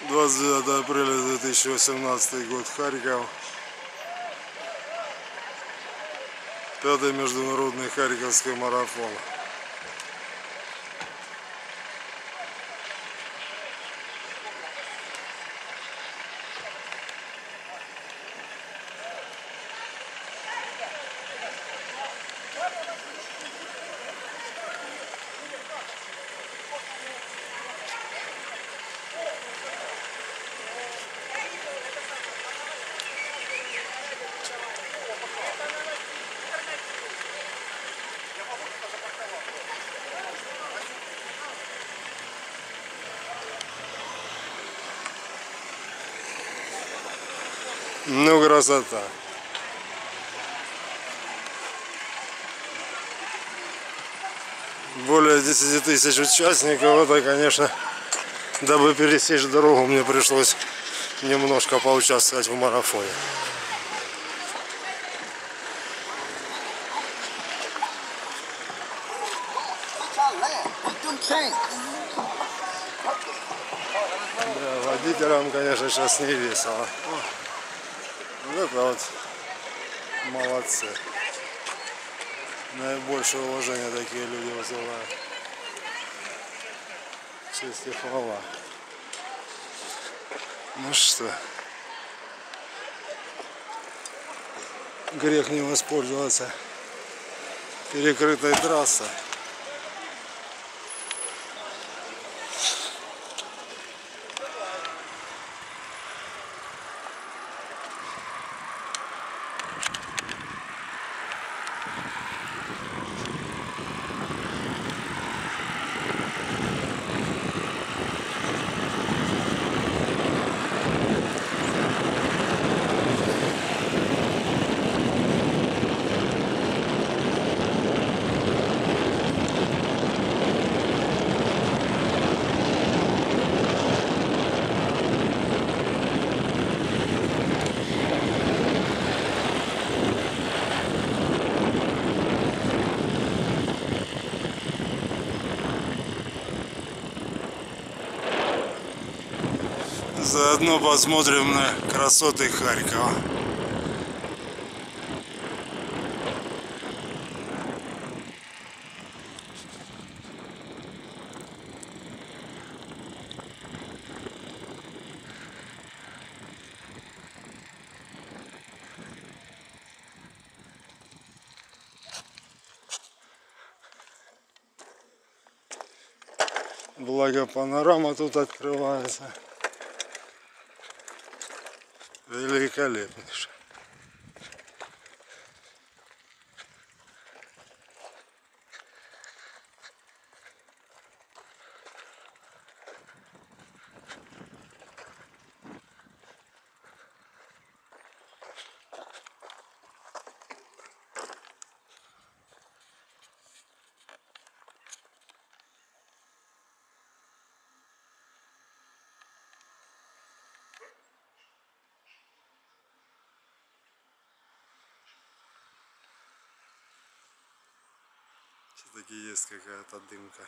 29 апреля 2018 год, Харьков. 5-й международный Харьковский марафон. Ну, красота. Более 10 тысяч участников. Это, конечно, дабы пересечь дорогу, мне пришлось немножко поучаствовать в марафоне. Да, водителям, конечно, сейчас не весело. Вот это вот молодцы. Наибольшее уважение такие люди вызывают. Честь и хвала. Ну что, грех не воспользоваться перекрытой трассой. Заодно посмотрим на красоты Харькова. Благо панорама тут открывается. Великолепнейший. Все-таки есть какая-то дымка.